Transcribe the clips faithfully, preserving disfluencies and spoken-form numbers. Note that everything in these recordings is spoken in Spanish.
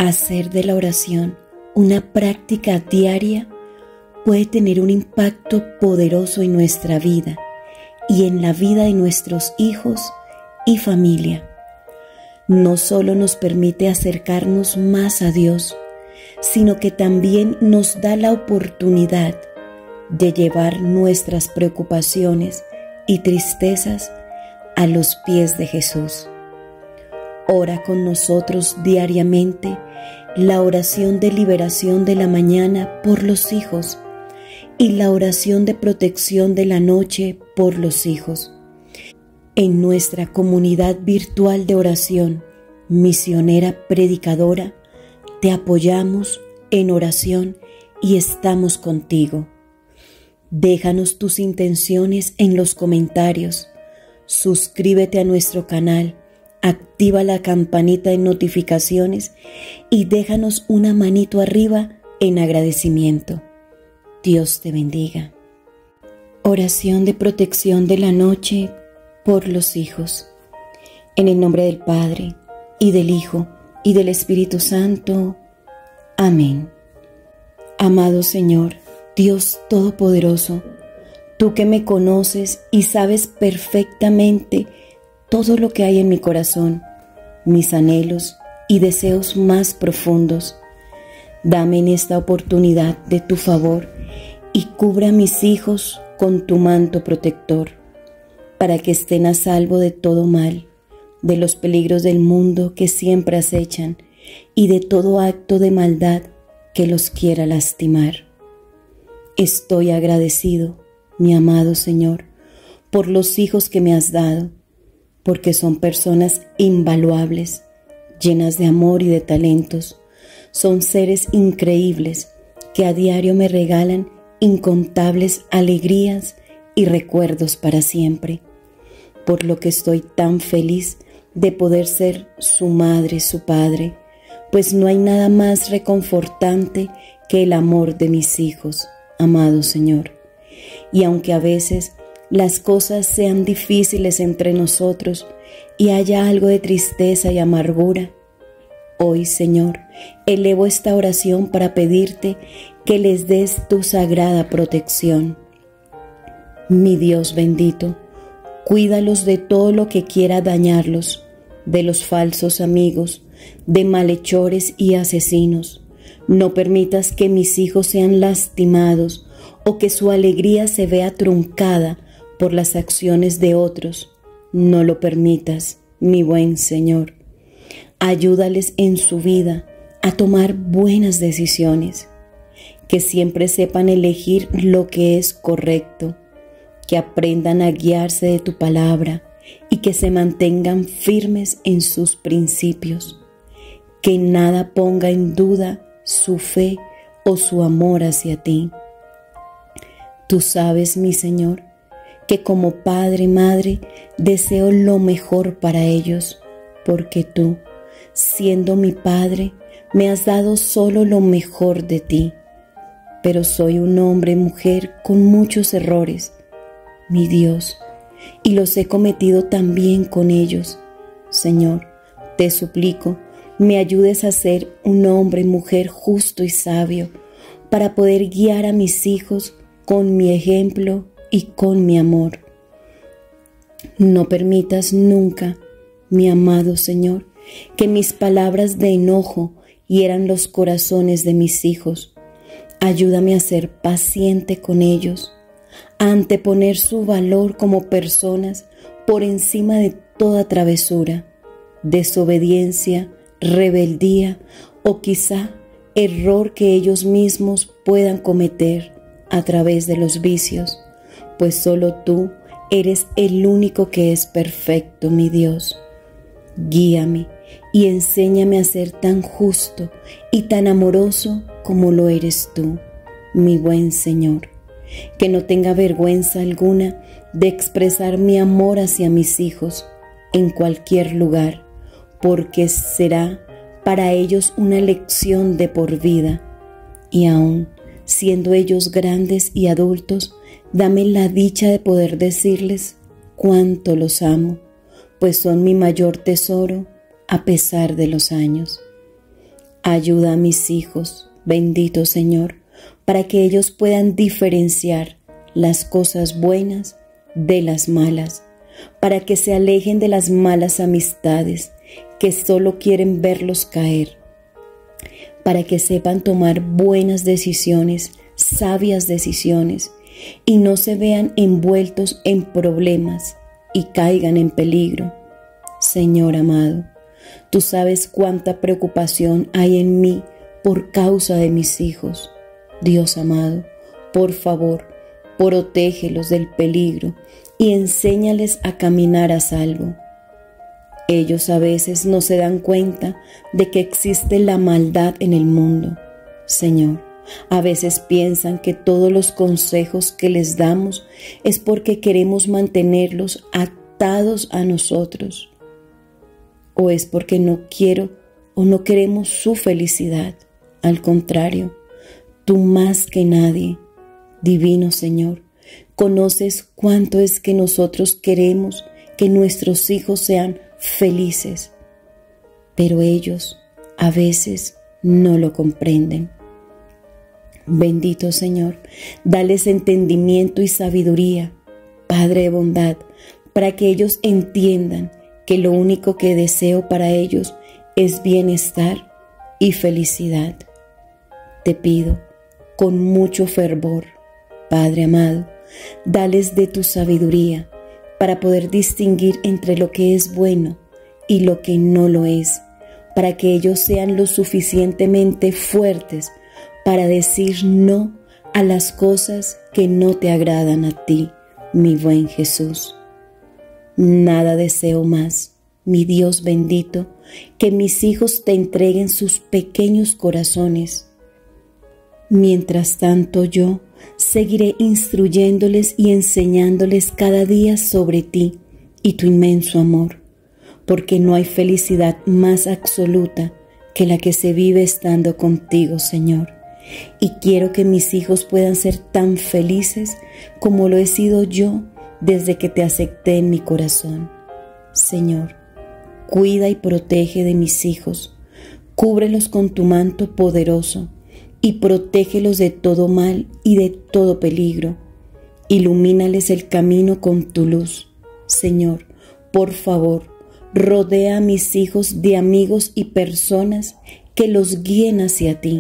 Hacer de la oración una práctica diaria puede tener un impacto poderoso en nuestra vida y en la vida de nuestros hijos y familia. No solo nos permite acercarnos más a Dios, sino que también nos da la oportunidad de llevar nuestras preocupaciones y tristezas a los pies de Jesús. Ora con nosotros diariamente la oración de liberación de la mañana por los hijos y la oración de protección de la noche por los hijos. En nuestra comunidad virtual de oración, Misionera Predicadora, te apoyamos en oración y estamos contigo. Déjanos tus intenciones en los comentarios, suscríbete a nuestro canal, activa la campanita de notificaciones y déjanos una manito arriba en agradecimiento. Dios te bendiga. Oración de protección de la noche por los hijos. En el nombre del Padre, y del Hijo, y del Espíritu Santo. Amén. Amado Señor, Dios Todopoderoso, tú que me conoces y sabes perfectamente todo lo que hay en mi corazón, mis anhelos y deseos más profundos, dame en esta oportunidad de tu favor y cubra a mis hijos con tu manto protector, para que estén a salvo de todo mal, de los peligros del mundo que siempre acechan y de todo acto de maldad que los quiera lastimar. Estoy agradecido, mi amado Señor, por los hijos que me has dado, porque son personas invaluables, llenas de amor y de talentos. Son seres increíbles que a diario me regalan incontables alegrías y recuerdos para siempre, por lo que estoy tan feliz de poder ser su madre, su padre, pues no hay nada más reconfortante que el amor de mis hijos, amado Señor. Y aunque a veces las cosas sean difíciles entre nosotros y haya algo de tristeza y amargura, hoy, Señor, elevo esta oración para pedirte que les des tu sagrada protección. Mi Dios bendito, cuídalos de todo lo que quiera dañarlos, de los falsos amigos, de malhechores y asesinos. No permitas que mis hijos sean lastimados o que su alegría se vea truncada por las acciones de otros. No lo permitas, mi buen Señor. Ayúdales en su vida a tomar buenas decisiones, que siempre sepan elegir lo que es correcto, que aprendan a guiarse de tu palabra y que se mantengan firmes en sus principios, que nada ponga en duda su fe o su amor hacia ti. Tú sabes, mi Señor, que como padre y madre deseo lo mejor para ellos, porque tú, siendo mi padre, me has dado solo lo mejor de ti. Pero soy un hombre y mujer con muchos errores, mi Dios, y los he cometido también con ellos. Señor, te suplico, me ayudes a ser un hombre y mujer justo y sabio, para poder guiar a mis hijos con mi ejemplo y con mi amor. No permitas nunca, mi amado Señor, que mis palabras de enojo hieran los corazones de mis hijos. Ayúdame a ser paciente con ellos, a anteponer su valor como personas por encima de toda travesura, desobediencia, rebeldía o quizá error que ellos mismos puedan cometer a través de los vicios, pues solo tú eres el único que es perfecto, mi Dios. Guíame y enséñame a ser tan justo y tan amoroso como lo eres tú, mi buen Señor, que no tenga vergüenza alguna de expresar mi amor hacia mis hijos en cualquier lugar, porque será para ellos una lección de por vida. Y aún siendo ellos grandes y adultos, dame la dicha de poder decirles cuánto los amo, pues son mi mayor tesoro a pesar de los años. Ayuda a mis hijos, bendito Señor, para que ellos puedan diferenciar las cosas buenas de las malas, para que se alejen de las malas amistades que solo quieren verlos caer, para que sepan tomar buenas decisiones, sabias decisiones, y no se vean envueltos en problemas y caigan en peligro. Señor amado, tú sabes cuánta preocupación hay en mí por causa de mis hijos. Dios amado, por favor, protégelos del peligro y enséñales a caminar a salvo. Ellos a veces no se dan cuenta de que existe la maldad en el mundo. Señor, a veces piensan que todos los consejos que les damos es porque queremos mantenerlos atados a nosotros, o es porque no quiero o no queremos su felicidad. Al contrario, tú más que nadie, divino Señor, conoces cuánto es que nosotros queremos que nuestros hijos sean felices, pero ellos a veces no lo comprenden. Bendito Señor, dales entendimiento y sabiduría, Padre de bondad, para que ellos entiendan que lo único que deseo para ellos es bienestar y felicidad. Te pido con mucho fervor, Padre amado, dales de tu sabiduría para poder distinguir entre lo que es bueno y lo que no lo es, para que ellos sean lo suficientemente fuertes para decir no a las cosas que no te agradan a ti, mi buen Jesús. Nada deseo más, mi Dios bendito, que mis hijos te entreguen sus pequeños corazones. Mientras tanto yo seguiré instruyéndoles y enseñándoles cada día sobre ti y tu inmenso amor, porque no hay felicidad más absoluta que la que se vive estando contigo, Señor. Y quiero que mis hijos puedan ser tan felices como lo he sido yo desde que te acepté en mi corazón. Señor, cuida y protege de mis hijos, cúbrelos con tu manto poderoso y protégelos de todo mal y de todo peligro. Ilumínales el camino con tu luz. Señor, por favor, rodea a mis hijos de amigos y personas que los guíen hacia ti.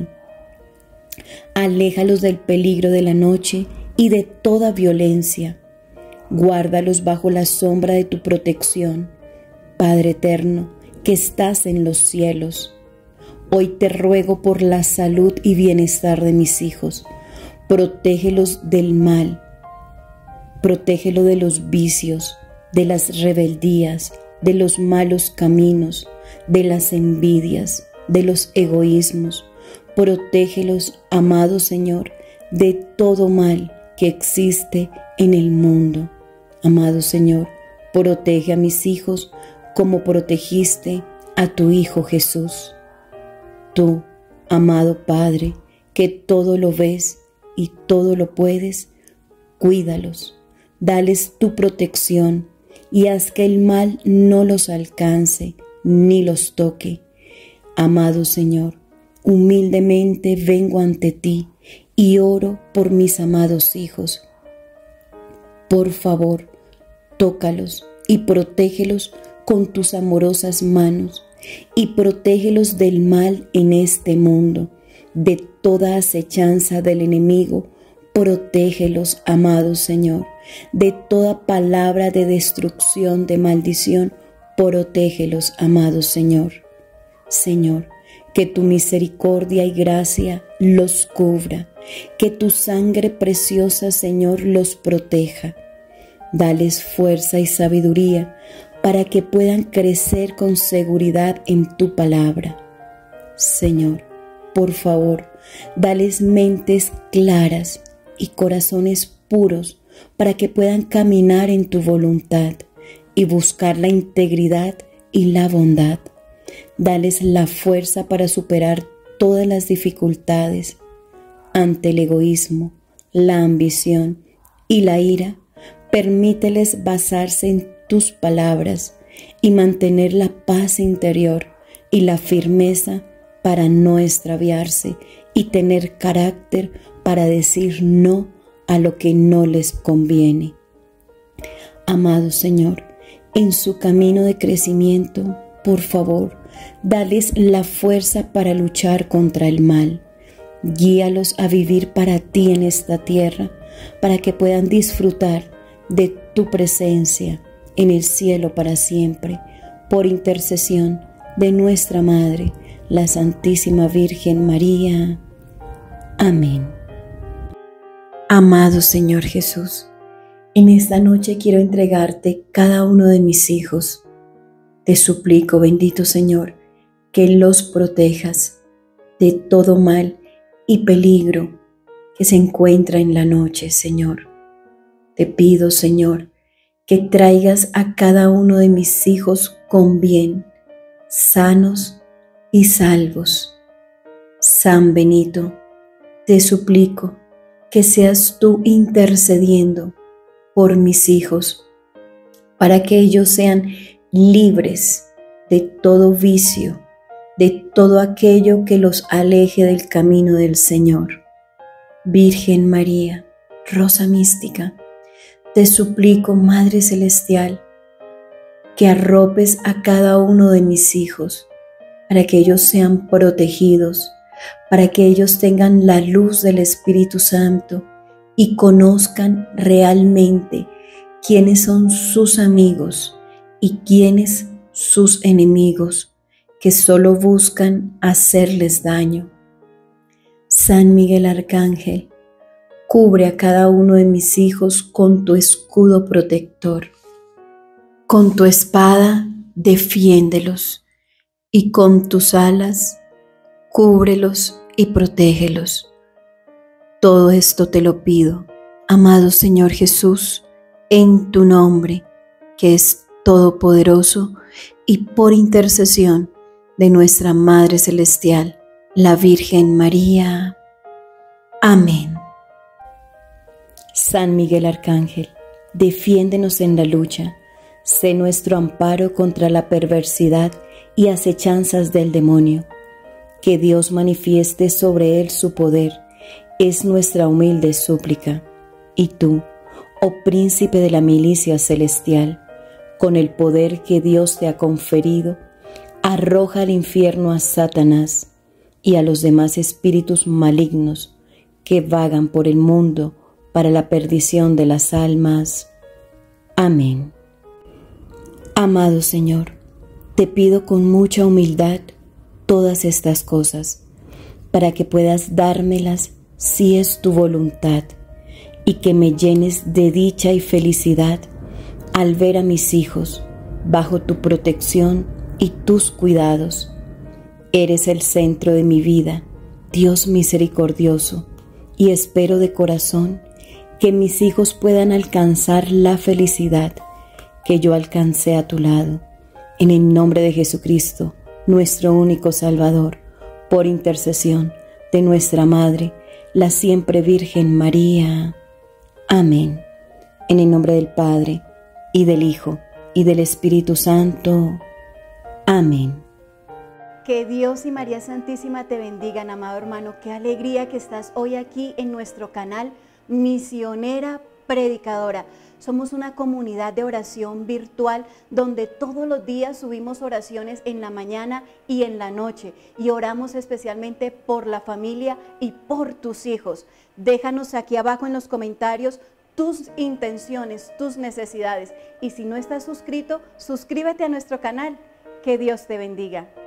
Aléjalos del peligro de la noche y de toda violencia. Guárdalos bajo la sombra de tu protección, Padre eterno, que estás en los cielos. Hoy te ruego por la salud y bienestar de mis hijos. Protégelos del mal. Protégelo de los vicios, de las rebeldías, de los malos caminos, de las envidias, de los egoísmos. Protégelos, amado Señor, de todo mal que existe en el mundo. Amado Señor, protege a mis hijos como protegiste a tu Hijo Jesús. Tú, amado Padre, que todo lo ves y todo lo puedes, cuídalos, dales tu protección y haz que el mal no los alcance ni los toque. Amado Señor, humildemente vengo ante ti y oro por mis amados hijos. Por favor, tócalos y protégelos con tus amorosas manos y protégelos del mal en este mundo, de toda acechanza del enemigo. Protégelos, amado Señor, de toda palabra de destrucción, de maldición. Protégelos, amado Señor. Señor, que tu misericordia y gracia los cubra, que tu sangre preciosa, Señor, los proteja. Dales fuerza y sabiduría para que puedan crecer con seguridad en tu palabra. Señor, por favor, dales mentes claras y corazones puros para que puedan caminar en tu voluntad y buscar la integridad y la bondad. Dales la fuerza para superar todas las dificultades ante el egoísmo, la ambición y la ira. Permíteles basarse en tus palabras y mantener la paz interior y la firmeza para no extraviarse y tener carácter para decir no a lo que no les conviene. Amado Señor, en su camino de crecimiento, por favor, dales la fuerza para luchar contra el mal. Guíalos a vivir para ti en esta tierra, para que puedan disfrutar de tu presencia en el cielo para siempre, por intercesión de nuestra Madre, la Santísima Virgen María. Amén. Amado Señor Jesús, en esta noche quiero entregarte cada uno de mis hijos. Te suplico, bendito Señor, que los protejas de todo mal y peligro que se encuentra en la noche, Señor. Te pido, Señor, que traigas a cada uno de mis hijos con bien, sanos y salvos. San Benito, te suplico que seas tú intercediendo por mis hijos, para que ellos sean libres de todo vicio, de todo aquello que los aleje del camino del Señor. Virgen María, Rosa Mística, te suplico, Madre Celestial, que arropes a cada uno de mis hijos, para que ellos sean protegidos, para que ellos tengan la luz del Espíritu Santo y conozcan realmente quiénes son sus amigos y quiénes sus enemigos, que solo buscan hacerles daño. San Miguel Arcángel, cubre a cada uno de mis hijos con tu escudo protector. Con tu espada defiéndelos y con tus alas cúbrelos y protégelos. Todo esto te lo pido, amado Señor Jesús, en tu nombre, que es todopoderoso, y por intercesión de nuestra Madre Celestial, la Virgen María. Amén. San Miguel Arcángel, defiéndenos en la lucha, sé nuestro amparo contra la perversidad y acechanzas del demonio. Que Dios manifieste sobre él su poder, es nuestra humilde súplica. Y tú, oh príncipe de la milicia celestial, con el poder que Dios te ha conferido, arroja al infierno a Satanás y a los demás espíritus malignos que vagan por el mundo para la perdición de las almas. Amén. Amado Señor, te pido con mucha humildad todas estas cosas, para que puedas dármelas si es tu voluntad, y que me llenes de dicha y felicidad al ver a mis hijos bajo tu protección y tus cuidados. Eres el centro de mi vida, Dios misericordioso, y espero de corazón que mis hijos puedan alcanzar la felicidad que yo alcancé a tu lado. En el nombre de Jesucristo, nuestro único Salvador, por intercesión de nuestra Madre, la siempre Virgen María. Amén. En el nombre del Padre, y del Hijo, y del Espíritu Santo. Amén. Que Dios y María Santísima te bendigan, amado hermano. Qué alegría que estás hoy aquí en nuestro canal Misionera Predicadora. Somos una comunidad de oración virtual donde todos los días subimos oraciones en la mañana y en la noche, y oramos especialmente por la familia y por tus hijos. Déjanos aquí abajo en los comentarios tus intenciones, tus necesidades, y si no estás suscrito, suscríbete a nuestro canal. Que Dios te bendiga.